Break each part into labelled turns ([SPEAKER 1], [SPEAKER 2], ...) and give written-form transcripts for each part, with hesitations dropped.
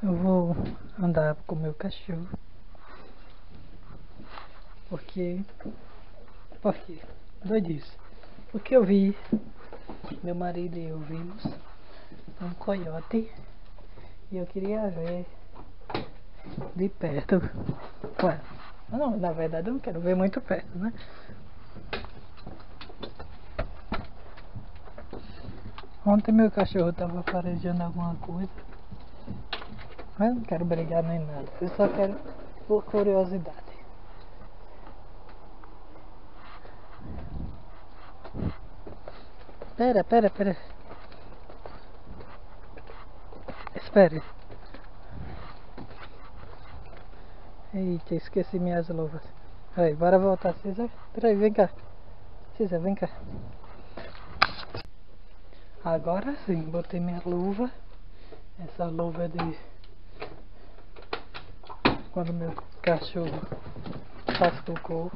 [SPEAKER 1] Eu vou andar com o meu cachorro. Porque doidice. Porque eu vi, meu marido e eu vimos um coiote e eu queria ver de perto. Ué, não, na verdade eu não quero ver muito perto, né? Ontem meu cachorro tava farejando alguma coisa. Mas eu não quero brigar nem nada. Eu só quero por curiosidade. Pera. Espere. Eita, esqueci minhas luvas. Aí, bora voltar, César. Peraí, vem cá. César, vem cá. Agora sim, botei minha luva. Essa luva é de quando meu cachorro faz cocô.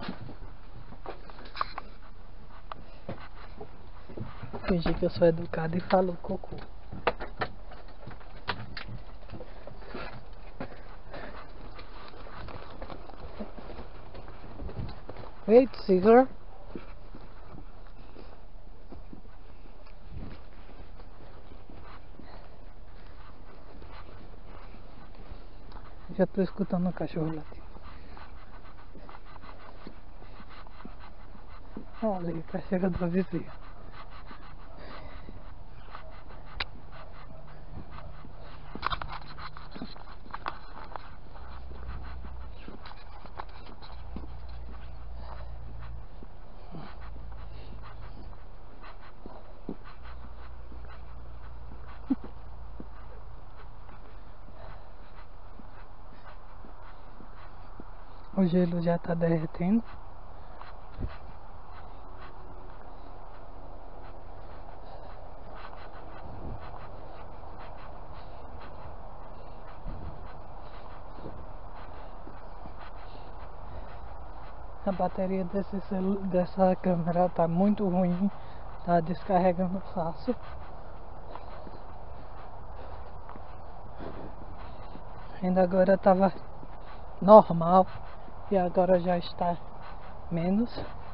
[SPEAKER 1] Fingir que eu sou educado e falo cocô. Wait, César. Já tô escutando o cachorro latir. Ali, o cachorro do vizinho. O gelo já tá derretendo. A bateria dessa câmera tá muito ruim, tá descarregando fácil. Ainda agora tava normal e agora já está menos.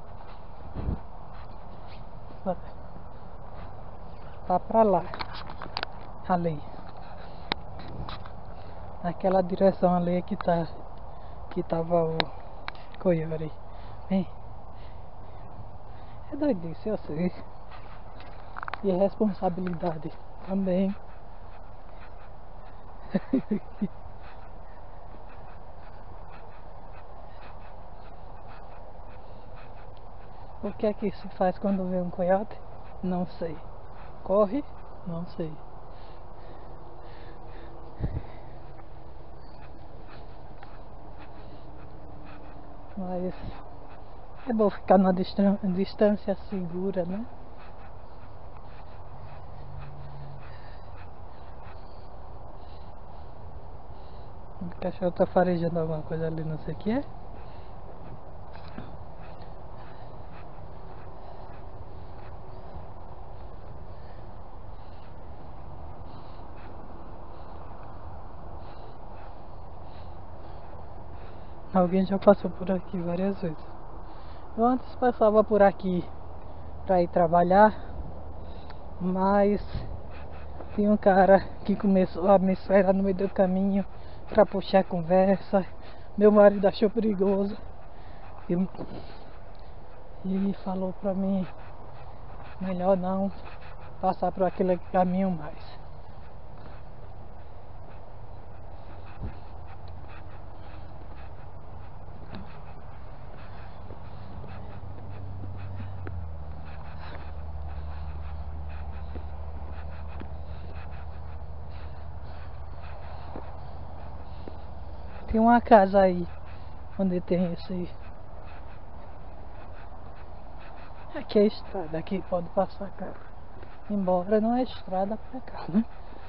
[SPEAKER 1] Tá pra lá, ali, naquela direção ali que tava o coiote. Vem. É doidice, eu sei. E responsabilidade também. O que é que se faz quando vê um coiote? Não sei. Corre? Não sei. Mas é bom ficar numa distância segura, né? O cachorro tá farejando alguma coisa ali, não sei o que é. Alguém já passou por aqui várias vezes. Eu antes passava por aqui pra ir trabalhar, mas tinha um cara que começou a me esperar no meio do caminho pra puxar conversa. Meu marido achou perigoso e falou pra mim melhor não passar por aquele caminho mais. Tem uma casa aí onde tem esse. Aqui é a estrada, aqui pode passar carro. Embora não é estrada pra cá, né?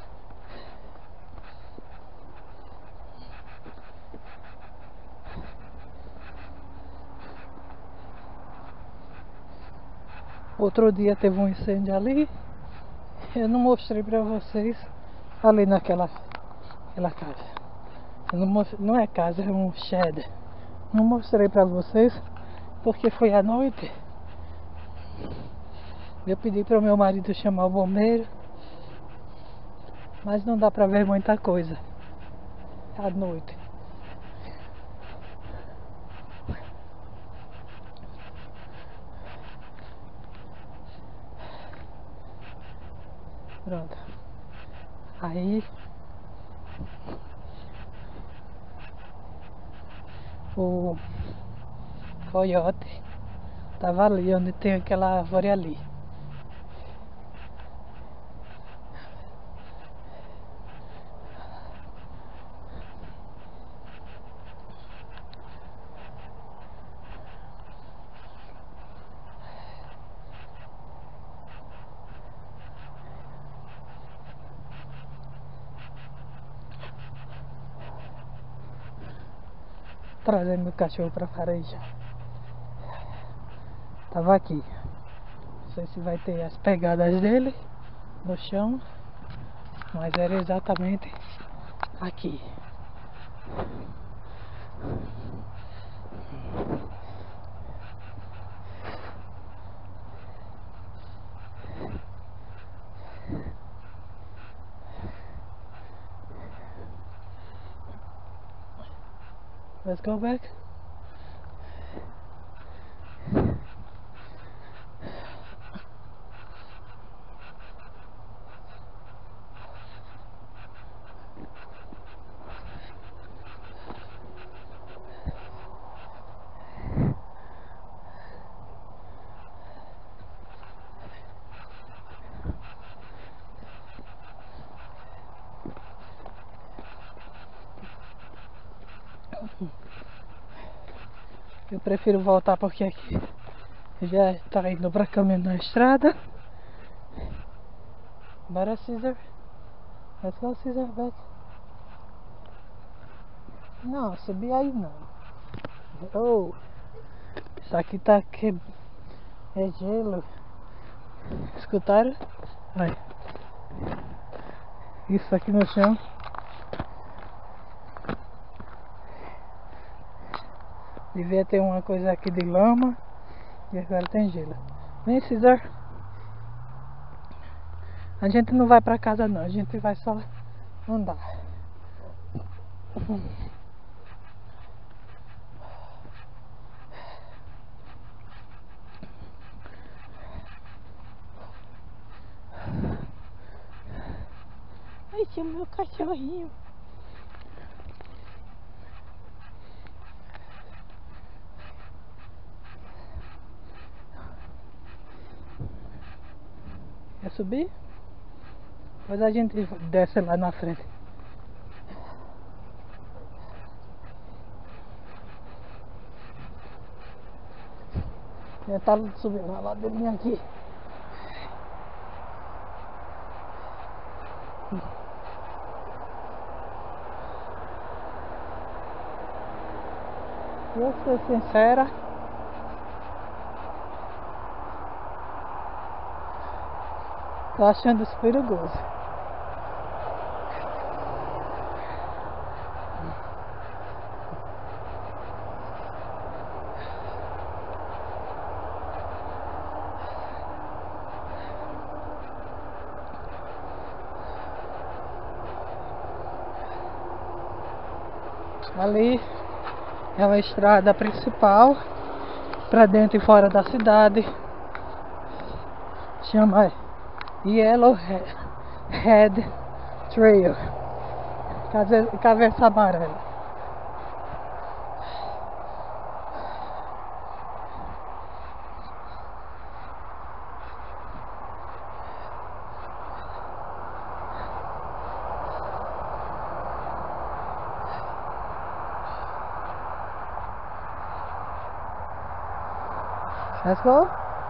[SPEAKER 1] Outro dia teve um incêndio ali. Eu não mostrei pra vocês ali naquela aquela casa. Eu não é casa, é um shed. Não mostrei pra vocês porque foi à noite. Eu pedi para o meu marido chamar o bombeiro, mas não dá pra ver muita coisa à noite. Pronto. Aí o coiote tava ali onde tem aquela árvore ali. Trazendo meu cachorro pra fareja. Tava aqui. Não sei se vai ter as pegadas dele no chão, mas era exatamente aqui. Let's go back. Eu prefiro voltar porque aqui já tá indo pra caminho na estrada. Bora, Caesar. Let's go, Caesar, back. Não, subir aí não. Oh, isso aqui tá que é gelo. Escutaram? Vai. Isso aqui no chão. Devia ter uma coisa aqui de lama e agora tem gelo. Vem, Caesar. A gente não vai pra casa não, a gente vai só andar. Ai, tinha meu cachorrinho. Quer subir? Depois a gente desce lá na frente. Tentar subir na ladeirinha aqui. Eu sou sincera, tô achando isso perigoso. Ali é uma estrada principal para dentro e fora da cidade. Chama Yellowhead Trail, Cabeça Amarela. Let's go.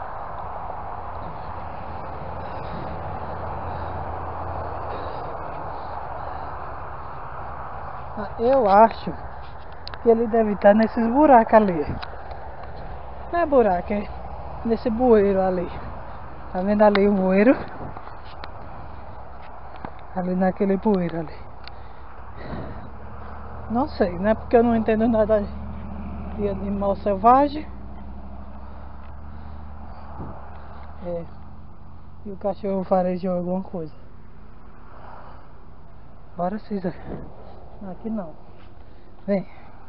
[SPEAKER 1] Eu acho que ele deve estar nesses buracos ali. Não é buraco, é nesse bueiro ali. Tá vendo ali o bueiro? Ali naquele bueiro ali. Não sei, né? Porque eu não entendo nada de animal selvagem. É. E o cachorro farejou alguma coisa. Bora, Cisa. Aqui não. Vem.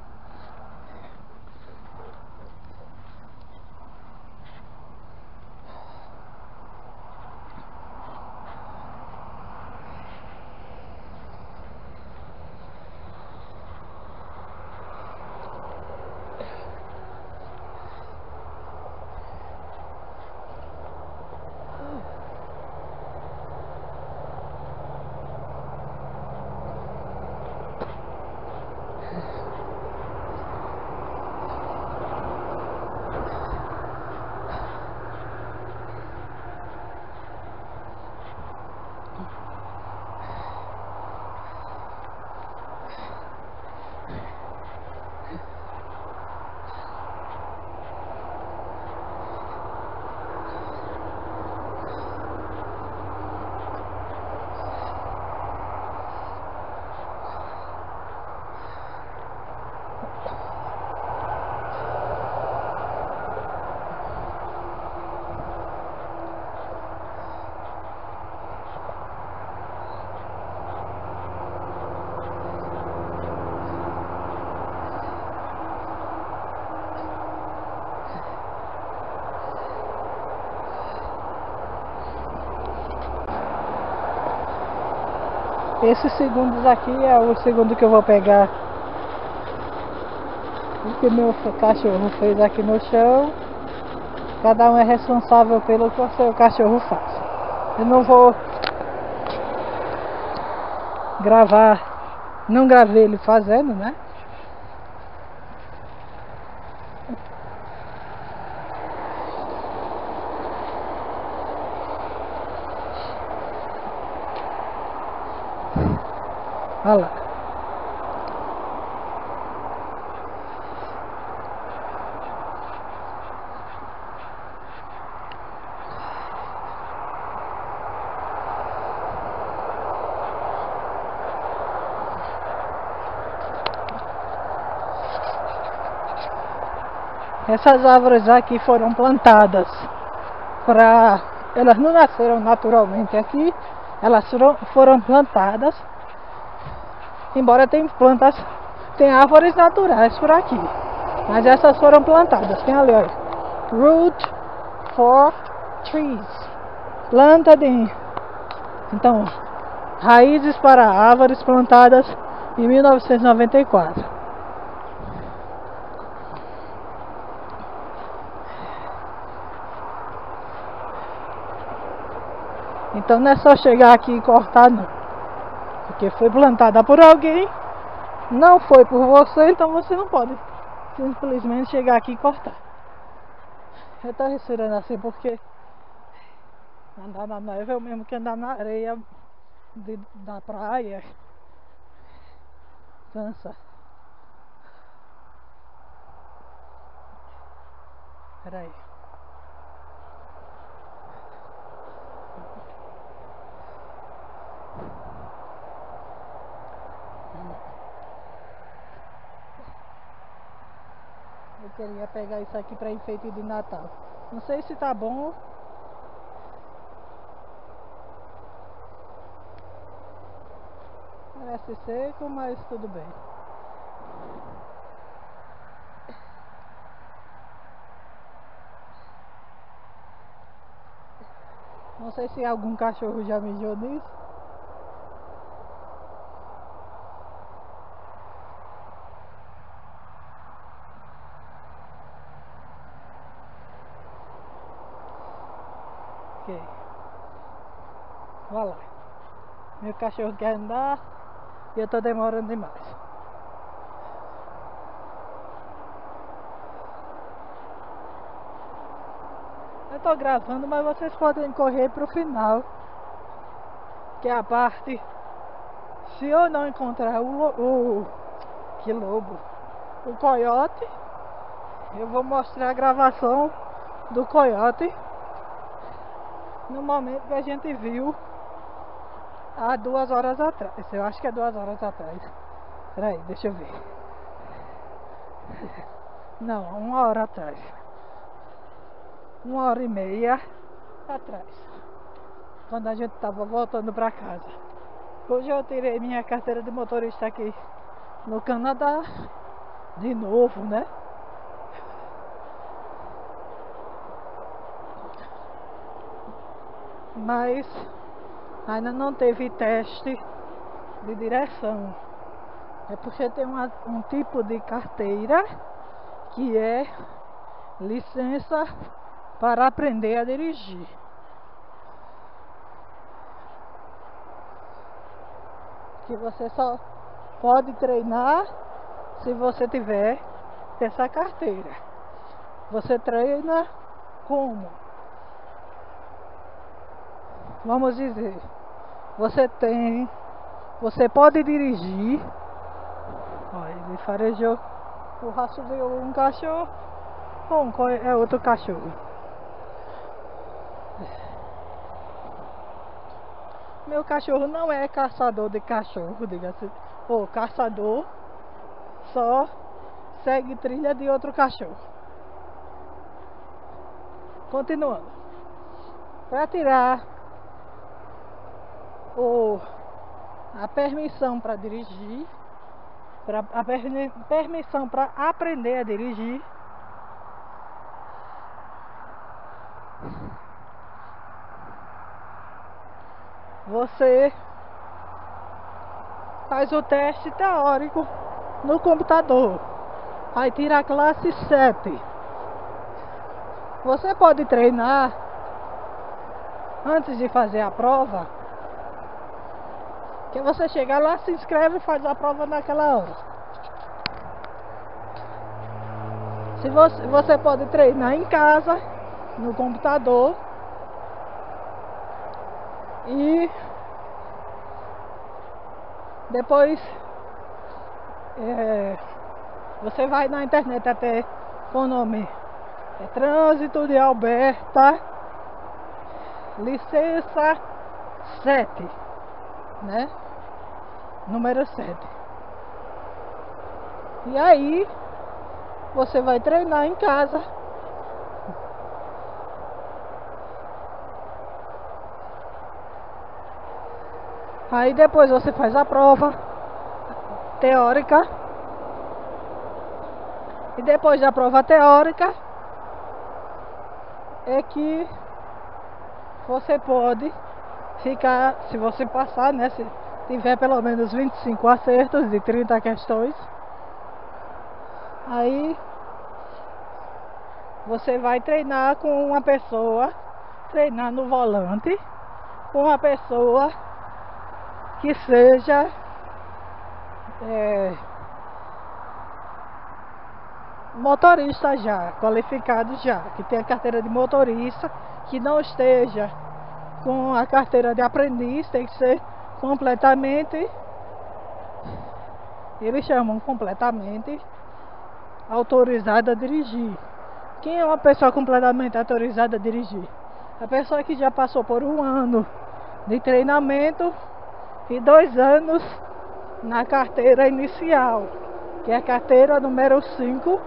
[SPEAKER 1] Esses segundos aqui é o segundo que eu vou pegar o que meu cachorro fez aqui no chão. Cada um é responsável pelo que o seu cachorro faz. Eu não vou gravar, não gravei ele fazendo, né? Olha lá. Essas árvores aqui foram plantadas para... Elas não nasceram naturalmente aqui, elas foram plantadas. Embora tem plantas, tem árvores naturais por aqui, mas essas foram plantadas. Tem ali, olha, root for trees, planta de... Então, raízes para árvores plantadas em 1994. Então não é só chegar aqui e cortar não, porque foi plantada por alguém, não foi por você, então você não pode simplesmente chegar aqui e cortar. Eu tô respirando assim porque andar na neve é o mesmo que andar na areia da praia. Cansa. Pera aí. Eu queria pegar isso aqui para enfeite de Natal. Não sei se tá bom. Parece seco, mas tudo bem. Não sei se algum cachorro já mijou nisso. Ok. Olha lá. Meu cachorro quer andar e eu tô demorando demais. Eu tô gravando, mas vocês podem correr pro final, que é a parte... Se eu não encontrar que lobo, o coiote, eu vou mostrar a gravação do coiote no momento que a gente viu há 2 horas atrás. Eu acho que é 2 horas atrás. Peraí, deixa eu ver. Não, 1 hora atrás. 1 hora e meia atrás. Quando a gente tava voltando pra casa. Hoje eu tirei minha carteira de motorista aqui no Canadá. De novo, né? Mas ainda não teve teste de direção. É porque tem um tipo de carteira que é licença para aprender a dirigir. Que você só pode treinar se você tiver essa carteira. Você treina como? Vamos dizer, você pode dirigir. Olha, ele farejou o rastro de um cachorro. Bom, é outro cachorro. Meu cachorro não é caçador de cachorro, diga-se. Ou caçador só segue trilha de outro cachorro. Continuando. Para tirar a permissão para dirigir, a permissão para aprender a dirigir, você faz o teste teórico no computador. Aí tira a classe 7. Você pode treinar antes de fazer a prova. Que você chega lá, se inscreve e faz a prova naquela hora. Se você pode treinar em casa, no computador. E depois você vai na internet até com o nome Trânsito de Alberta, licença 7, né? Número 7. E aí você vai treinar em casa. Aí depois você faz a prova teórica. E depois da prova teórica é que você pode ficar, se você passar, né? Se tiver pelo menos 25 acertos de 30 questões, aí você vai treinar com uma pessoa, treinar no volante, com uma pessoa que seja motorista já, qualificado já, que tenha carteira de motorista, que não esteja com a carteira de aprendiz, tem que ser completamente, eles chamam completamente autorizada a dirigir. Quem é uma pessoa completamente autorizada a dirigir? A pessoa que já passou por 1 ano de treinamento e 2 anos na carteira inicial, que é a carteira número 5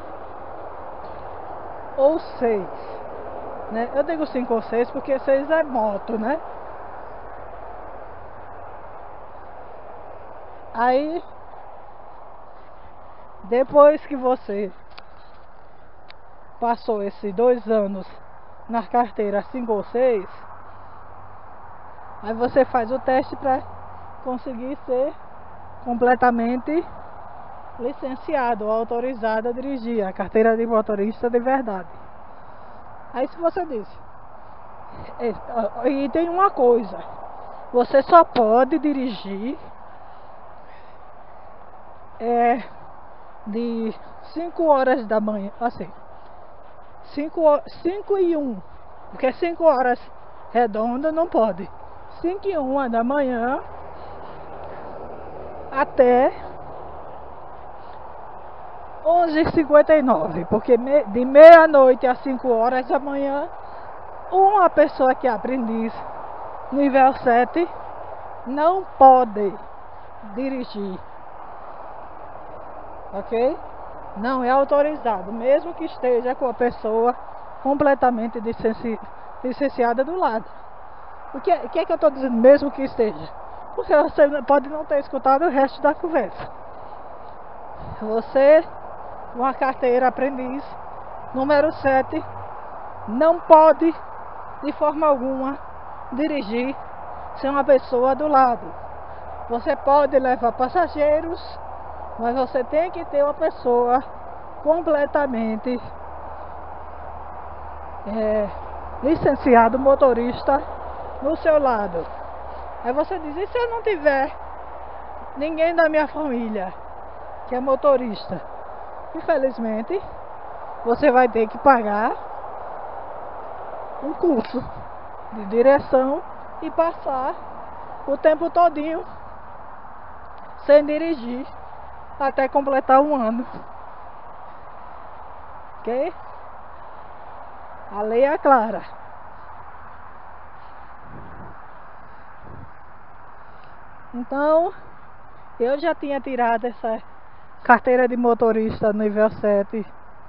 [SPEAKER 1] ou 6, né? Eu digo 5 ou 6 porque 6 é moto, né? Aí depois que você passou esses 2 anos na carteira 5 ou 6, aí você faz o teste para conseguir ser completamente licenciado ou autorizado a dirigir, a carteira de motorista de verdade. Aí se você disse, e tem uma coisa, você só pode dirigir de 5 horas da manhã, assim, 5 e 1, porque 5 horas redonda não pode. 5 e 1 da manhã até 11h59, porque de meia-noite às 5 horas da manhã, uma pessoa que é aprendiz nível 7 não pode dirigir ok? Não é autorizado, mesmo que esteja com a pessoa completamente licenciada do lado. O que é que eu estou dizendo mesmo que esteja? Porque você pode não ter escutado o resto da conversa. Você, uma carteira aprendiz, número 7, não pode, de forma alguma, dirigir sem uma pessoa do lado. Você pode levar passageiros, mas você tem que ter uma pessoa completamente licenciado motorista no seu lado. Aí você diz, e se eu não tiver ninguém da minha família que é motorista? Infelizmente, você vai ter que pagar um curso de direção e passar o tempo todinho sem dirigir até completar um ano. Ok? A lei é clara. Então, eu já tinha tirado essa carteira de motorista nível 7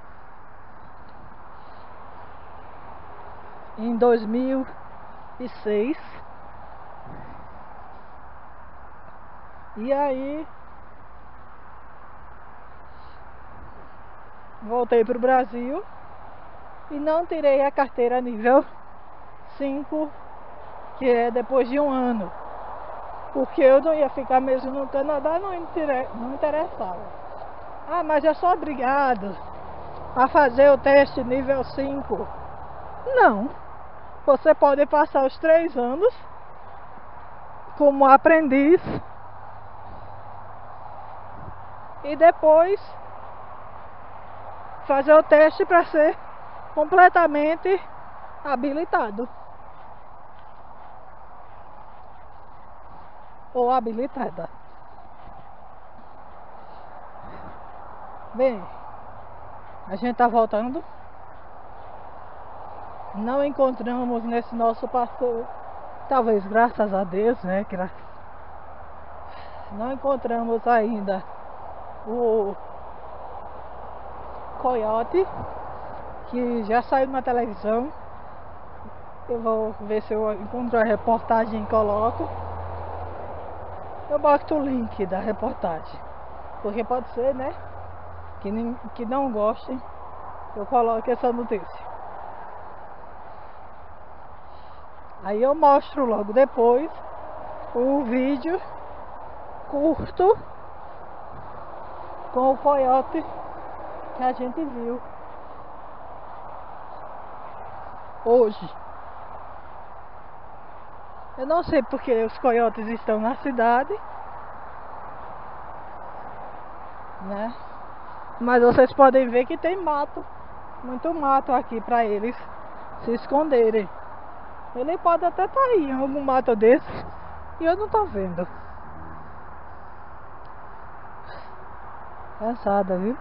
[SPEAKER 1] em 2006. E aí voltei para o Brasil e não tirei a carteira nível 5, que é depois de um ano, porque eu não ia ficar mesmo no Canadá, não interessava. Ah, mas eu sou obrigado a fazer o teste nível 5. Não, você pode passar os 3 anos como aprendiz e depois fazer o teste para ser completamente habilitado ou habilitada. Bem, a gente tá voltando. Não encontramos nesse nosso passeio, talvez graças a Deus, né? Não encontramos ainda o coiote, que já saiu na televisão. Eu vou ver se eu encontro a reportagem e coloco. Eu boto o link da reportagem, porque pode ser, né, que não gostem, eu coloco essa notícia. Aí eu mostro logo depois o vídeo curto com o coiote que a gente viu hoje. Eu não sei porque os coiotes estão na cidade, né? Mas vocês podem ver que tem mato, muito mato aqui para eles se esconderem. Ele pode até estar aí em algum mato desse e eu não tô vendo. Cansada, viu?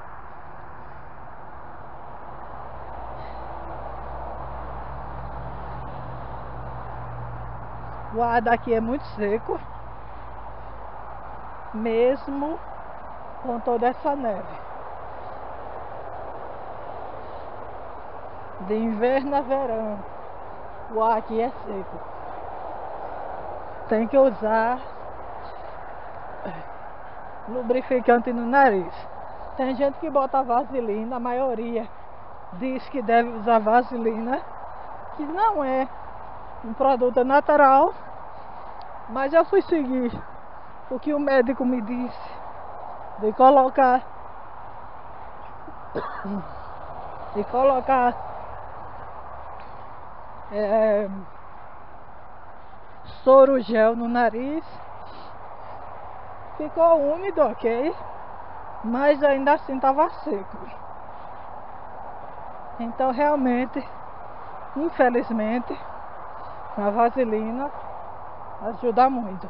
[SPEAKER 1] O ar daqui é muito seco, mesmo com toda essa neve. De inverno a verão, o ar aqui é seco. Tem que usar lubrificante no nariz. Tem gente que bota vaselina, a maioria diz que deve usar vaselina, que não é um produto natural, mas eu fui seguir o que o médico me disse de colocar soro gel no nariz. Ficou úmido, ok, mas ainda assim estava seco. Então realmente, infelizmente, a vaselina ajuda muito.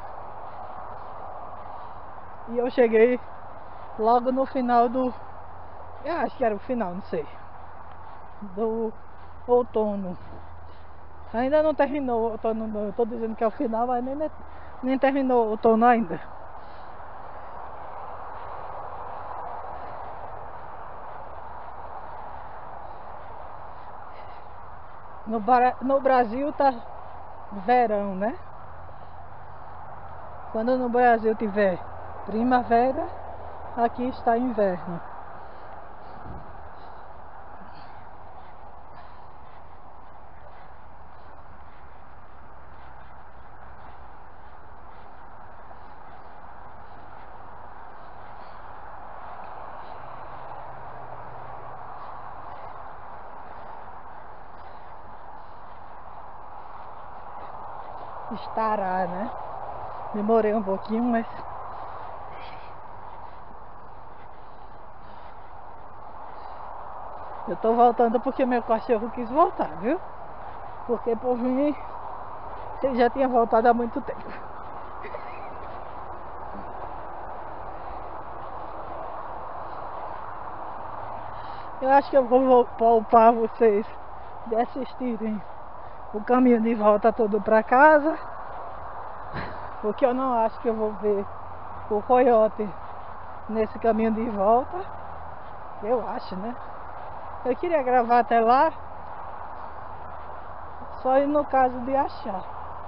[SPEAKER 1] E eu cheguei logo no final do... eu acho que era o final, não sei, do outono. Ainda não terminou o outono, não. Eu tô dizendo que é o final, mas nem terminou o outono ainda. No Brasil tá verão, né? Quando no Brasil tiver primavera, aqui está inverno. Estará, né? Demorei um pouquinho, mas eu tô voltando porque meu cachorro quis voltar, viu? Porque por mim ele já tinha voltado há muito tempo. Eu acho que eu vou poupar vocês de assistirem o caminho de volta todo pra casa, porque eu não acho que eu vou ver o coiote nesse caminho de volta. Eu acho, né? Eu queria gravar até lá, só no caso de achar.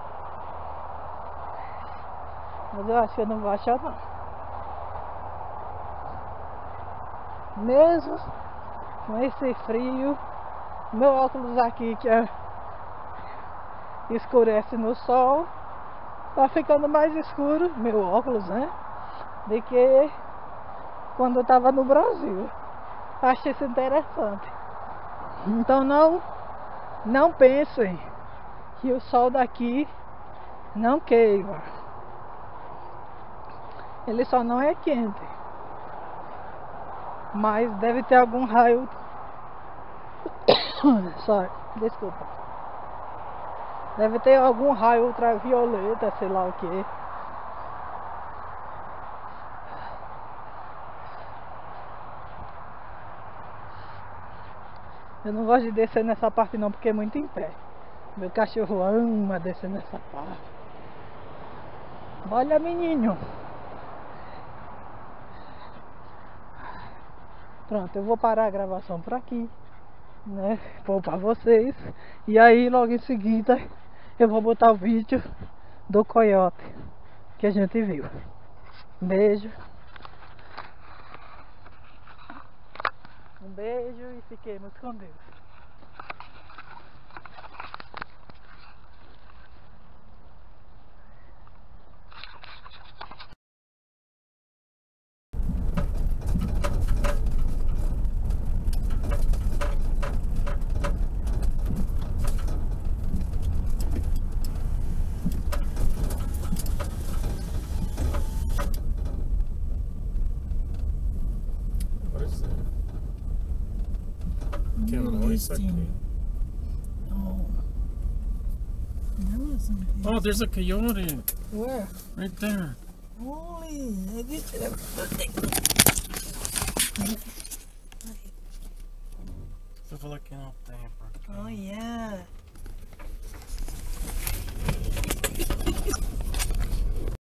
[SPEAKER 1] Mas eu acho que eu não vou achar não. Mesmo com esse frio, meu óculos aqui que escurece no sol, tá ficando mais escuro, meu óculos, né? Do que quando eu tava no Brasil. Achei isso interessante. Então não pensem que o sol daqui não queima. Ele só não é quente. Mas deve ter algum raio. Sorry, desculpa. Deve ter algum raio ultravioleta, sei lá o que. Eu não gosto de descer nessa parte não, porque é muito em pé. Meu cachorro ama descer nessa parte. Olha, menino. Pronto, eu vou parar a gravação por aqui, né? Poupar vocês. E aí logo em seguida eu vou botar o vídeo do coiote que a gente viu. Beijo. Um beijo e fiquemos com Deus.
[SPEAKER 2] Oh, there's a coyote.
[SPEAKER 1] Where?
[SPEAKER 2] Right there.
[SPEAKER 1] Holy, I get it.
[SPEAKER 2] So if I look out there.
[SPEAKER 1] Oh yeah.